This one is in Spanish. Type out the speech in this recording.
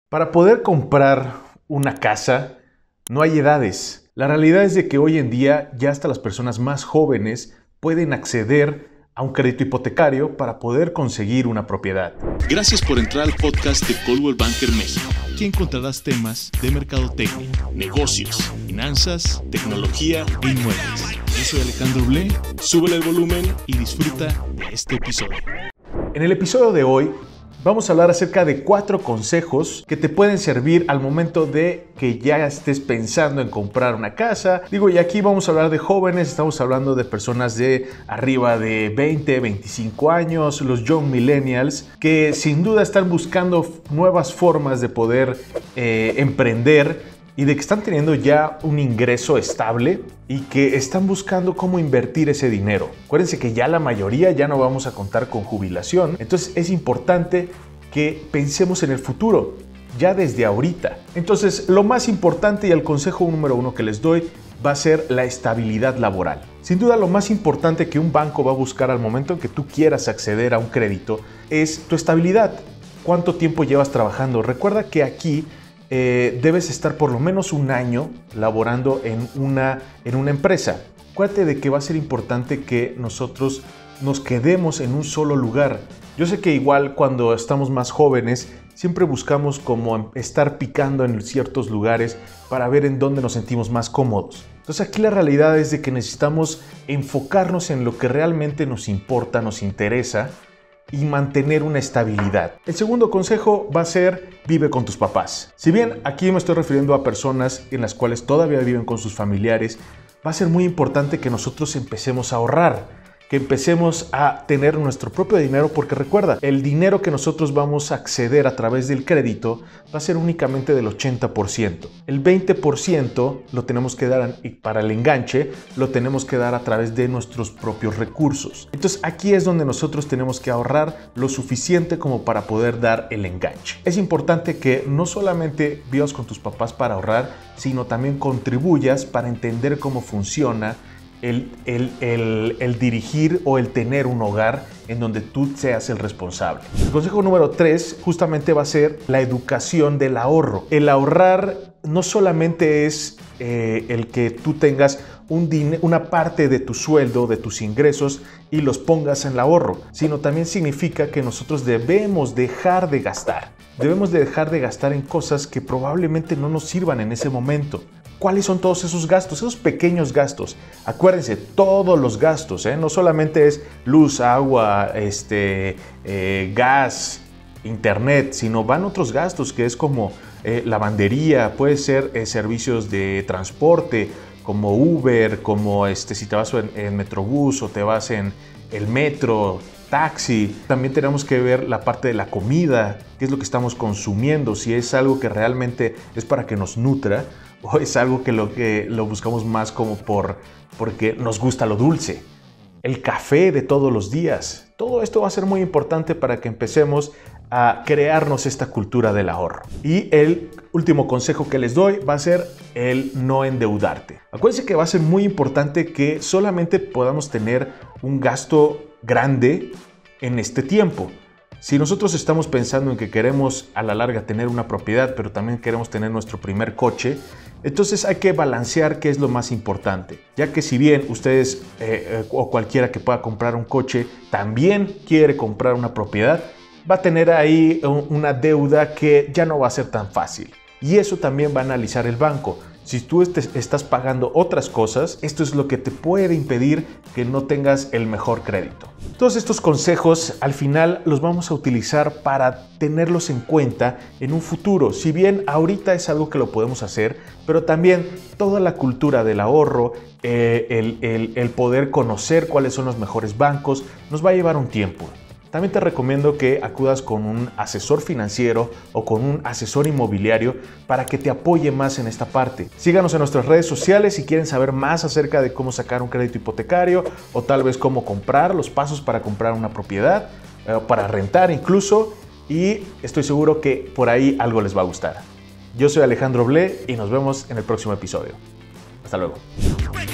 Para poder comprar una casa, no hay edades. La realidad es de que hoy en día ya hasta las personas más jóvenes pueden acceder a un crédito hipotecario para poder conseguir una propiedad. Gracias por entrar al podcast de Coldwell Banker México. Aquí encontrarás temas de mercadotecnia, negocios, finanzas, tecnología e inmuebles. Yo soy Alejandro Blé, súbele el volumen y disfruta de este episodio. En el episodio de hoy vamos a hablar acerca de 4 consejos que te pueden servir al momento de que ya estés pensando en comprar una casa. Y aquí vamos a hablar de jóvenes, estamos hablando de personas de arriba de 20, 25 años, los young millennials, que sin duda están buscando nuevas formas de poder emprender y de que están teniendo ya un ingreso estable y que están buscando cómo invertir ese dinero. Acuérdense que ya la mayoría ya no vamos a contar con jubilación, entonces es importante que pensemos en el futuro, ya desde ahorita. Entonces, lo más importante y el consejo número 1 que les doy va a ser la estabilidad laboral. Sin duda, lo más importante que un banco va a buscar al momento en que tú quieras acceder a un crédito es tu estabilidad. ¿Cuánto tiempo llevas trabajando? Recuerda que aquí debes estar por lo menos un año laborando en una empresa. Acuérdate de que va a ser importante que nosotros nos quedemos en un solo lugar. Yo sé que igual cuando estamos más jóvenes siempre buscamos como estar picando en ciertos lugares para ver en dónde nos sentimos más cómodos. Entonces aquí la realidad es de que necesitamos enfocarnos en lo que realmente nos importa, nos interesa, y mantener una estabilidad. El segundo consejo va a ser: vive con tus papás. Si bien aquí me estoy refiriendo a personas en las cuales todavía viven con sus familiares, va a ser muy importante que nosotros empecemos a ahorrar, que empecemos a tener nuestro propio dinero, porque recuerda, el dinero que nosotros vamos a acceder a través del crédito va a ser únicamente del 80%. El 20% lo tenemos que dar para el enganche, lo tenemos que dar a través de nuestros propios recursos. Entonces aquí es donde nosotros tenemos que ahorrar lo suficiente como para poder dar el enganche. Es importante que no solamente vivas con tus papás para ahorrar, sino también contribuyas para entender cómo funciona el dirigir o el tener un hogar en donde tú seas el responsable. El consejo número 3 justamente va a ser la educación del ahorro. El ahorrar no solamente es el que tú tengas una parte de tu sueldo, de tus ingresos y los pongas en el ahorro, sino también significa que nosotros debemos dejar de gastar. Debemos de dejar de gastar en cosas que probablemente no nos sirvan en ese momento. ¿Cuáles son todos esos gastos? Esos pequeños gastos. Acuérdense, todos los gastos, no solamente es luz, agua, gas, internet, sino van otros gastos que es como lavandería, puede ser servicios de transporte, como Uber, como si te vas en Metrobús o te vas en el metro, taxi. También tenemos que ver la parte de la comida, qué es lo que estamos consumiendo, si es algo que realmente es para que nos nutra, o es algo que lo buscamos más como porque nos gusta lo dulce. El café de todos los días. Todo esto va a ser muy importante para que empecemos a crearnos esta cultura del ahorro. Y el último consejo que les doy va a ser el no endeudarte. Acuérdense que va a ser muy importante que solamente podamos tener un gasto grande en este tiempo. Si nosotros estamos pensando en que queremos a la larga tener una propiedad, pero también queremos tener nuestro primer coche, entonces hay que balancear qué es lo más importante. Ya que si bien ustedes o cualquiera que pueda comprar un coche también quiere comprar una propiedad, va a tener ahí una deuda que ya no va a ser tan fácil. Y eso también va a analizar el banco. Si tú estás pagando otras cosas, esto es lo que te puede impedir que no tengas el mejor crédito. Todos estos consejos al final los vamos a utilizar para tenerlos en cuenta en un futuro. Si bien ahorita es algo que lo podemos hacer, pero también toda la cultura del ahorro, el poder conocer cuáles son los mejores bancos, nos va a llevar un tiempo. También te recomiendo que acudas con un asesor financiero o con un asesor inmobiliario para que te apoye más en esta parte. Síganos en nuestras redes sociales si quieren saber más acerca de cómo sacar un crédito hipotecario o tal vez cómo comprar, los pasos para comprar una propiedad, para rentar incluso, y estoy seguro que por ahí algo les va a gustar. Yo soy Alejandro Blé y nos vemos en el próximo episodio. Hasta luego.